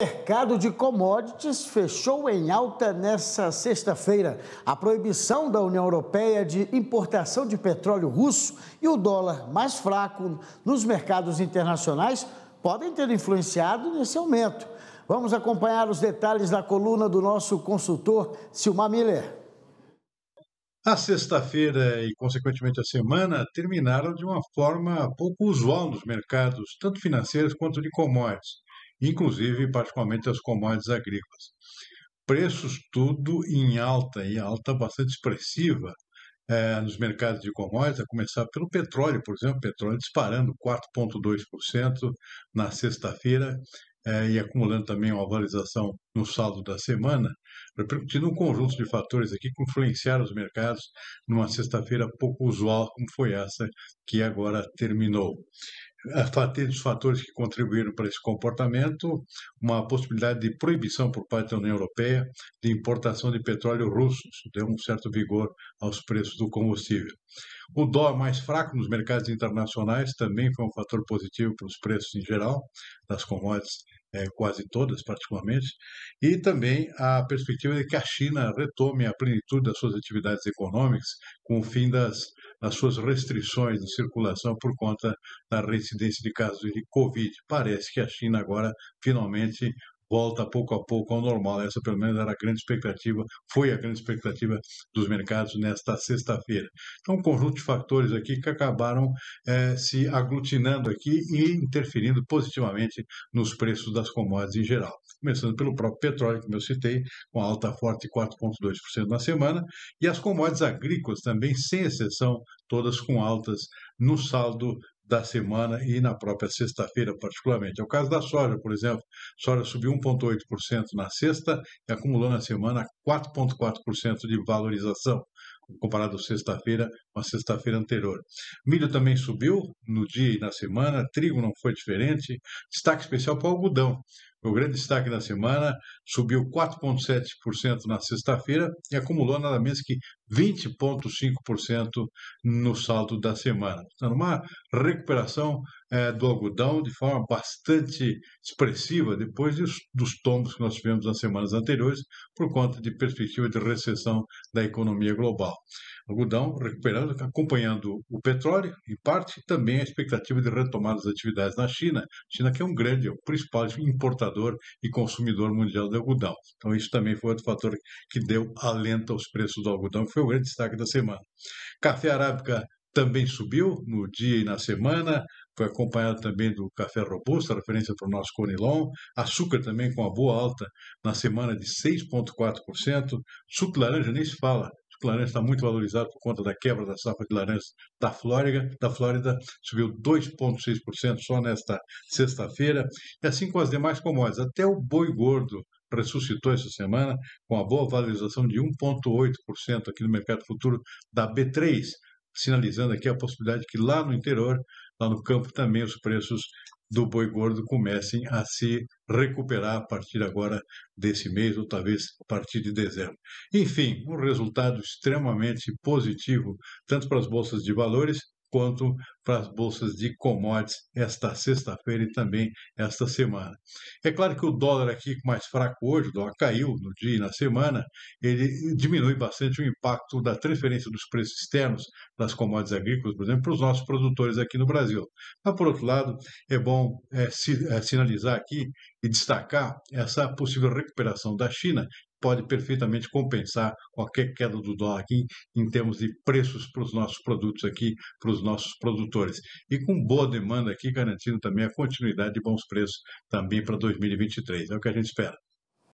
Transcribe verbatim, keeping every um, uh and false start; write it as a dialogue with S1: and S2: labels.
S1: O mercado de commodities fechou em alta nesta sexta-feira. A proibição da União Europeia de importação de petróleo russo e o dólar mais fraco nos mercados internacionais podem ter influenciado nesse aumento. Vamos acompanhar os detalhes da coluna do nosso consultor Silmar Miller.
S2: A sexta-feira e, consequentemente, a semana terminaram de uma forma pouco usual nos mercados, tanto financeiros quanto de commodities, inclusive, particularmente, as commodities agrícolas. Preços tudo em alta, e alta bastante expressiva eh, nos mercados de commodities, a começar pelo petróleo, por exemplo, petróleo disparando quatro vírgula dois por cento na sexta-feira, É, e acumulando também uma valorização no saldo da semana, repercutindo um conjunto de fatores aqui que influenciaram os mercados numa sexta-feira pouco usual, como foi essa que agora terminou. A fatia dos fatores que contribuíram para esse comportamento, uma possibilidade de proibição por parte da União Europeia de importação de petróleo russo, isso deu um certo vigor aos preços do combustível. O dólar mais fraco nos mercados internacionais também foi um fator positivo para os preços em geral, das commodities, é, quase todas particularmente, e também a perspectiva de que a China retome a plenitude das suas atividades econômicas com o fim das, das suas restrições de circulação por conta da reincidência de casos de Covid. Parece que a China agora finalmente volta pouco a pouco ao normal. Essa, pelo menos, era a grande expectativa, foi a grande expectativa dos mercados nesta sexta-feira. Então, um conjunto de fatores aqui que acabaram eh, se aglutinando aqui e interferindo positivamente nos preços das commodities em geral. Começando pelo próprio petróleo, como eu citei, com alta forte de quatro vírgula dois por cento na semana, e as commodities agrícolas também, sem exceção, todas com altas no saldo da semana e na própria sexta-feira, particularmente. É o caso da soja, por exemplo. A soja subiu um vírgula oito por cento na sexta e acumulou na semana quatro vírgula quatro por cento de valorização, comparado à sexta-feira com a sexta-feira anterior. Milho também subiu no dia e na semana, trigo não foi diferente. Destaque especial para o algodão. O grande destaque da semana subiu quatro vírgula sete por cento na sexta-feira e acumulou nada menos que vinte vírgula cinco por cento no saldo da semana. Então, uma recuperação é, do algodão de forma bastante expressiva depois dos, dos tombos que nós tivemos nas semanas anteriores por conta de perspectiva de recessão da economia global. Algodão recuperando, acompanhando o petróleo, em parte, e também a expectativa de retomar as atividades na China. China que é um grande, é o principal importador e consumidor mundial de algodão. Então isso também foi outro fator que deu alento aos preços do algodão, que foi o grande destaque da semana. Café arábica também subiu no dia e na semana, foi acompanhado também do café robusto, referência para o nosso Conilon, açúcar também com uma boa alta na semana de seis vírgula quatro por cento, suco de laranja nem se fala, o laranja está muito valorizado por conta da quebra da safra de laranjas da Flórida, da Flórida subiu dois vírgula seis por cento só nesta sexta-feira, e assim com as demais commodities. Até o boi gordo ressuscitou essa semana com a boa valorização de um vírgula oito por cento aqui no mercado futuro da B três, sinalizando aqui a possibilidade de que lá no interior, lá no campo, também os preços do boi gordo comecem a se recuperar a partir agora desse mês, ou talvez a partir de dezembro. Enfim, um resultado extremamente positivo, tanto para as bolsas de valores, quanto para as bolsas de commodities esta sexta-feira e também esta semana. É claro que o dólar aqui mais fraco hoje, o dólar caiu no dia e na semana, ele diminui bastante o impacto da transferência dos preços externos das commodities agrícolas, por exemplo, para os nossos produtores aqui no Brasil. Mas, por outro lado, é bom é, si, é, sinalizar aqui e destacar essa possível recuperação da China, pode perfeitamente compensar qualquer queda do dólar aqui em termos de preços para os nossos produtos aqui, para os nossos produtores. E com boa demanda aqui, garantindo também a continuidade de bons preços também para dois mil e vinte e três. É o que a gente espera.